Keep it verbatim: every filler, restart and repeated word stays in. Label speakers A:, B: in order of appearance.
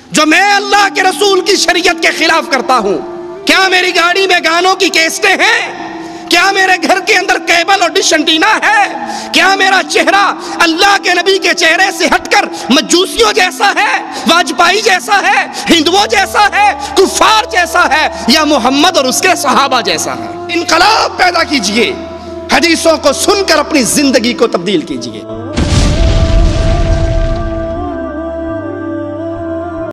A: जो मैं अल्लाह के रसूल की शरीयत के खिलाफ करता हूं? क्या मेरी गाड़ी में गानों की कैसेटें हैं? क्या मेरे घर के अंदर केबल और डिश एंटीना है? क्या मेरा चेहरा अल्लाह के नबी के चेहरे से हटकर मजूसियों जैसा है, वाजपेयी जैसा है, हिंदुओं जैसा है, कुफार जैसा है, या मोहम्मद और उसके सहाबा जैसा है? इनकलाब पैदा कीजिए, हदीसों को सुनकर अपनी जिंदगी को तब्दील कीजिए।